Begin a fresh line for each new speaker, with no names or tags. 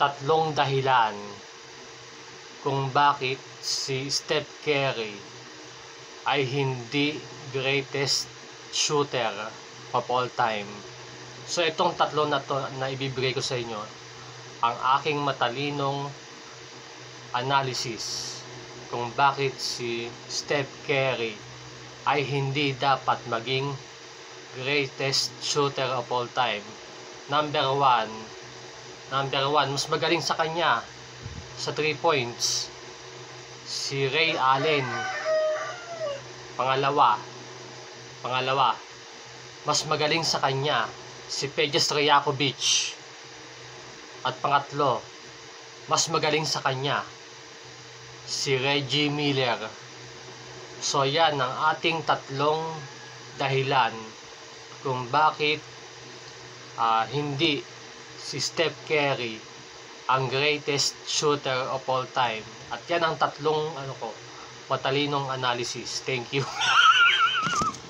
tatlong dahilan kung bakit si Steph Curry ay hindi greatest shooter of all time. So itong tatlo na to na ibibigay ko sa inyo, ang aking matalinong analysis kung bakit si Steph Curry ay hindi dapat maging greatest shooter of all time. Number one, mas magaling sa kanya sa 3 points si Ray Allen. Pangalawa, mas magaling sa kanya si Peja Stojakovic. At pangatlo, mas magaling sa kanya si Reggie Miller. So yan ang ating tatlong dahilan kung bakit hindi si Steph Curry ang greatest shooter of all time. At yan ang tatlong matalinong analysis. Thank you.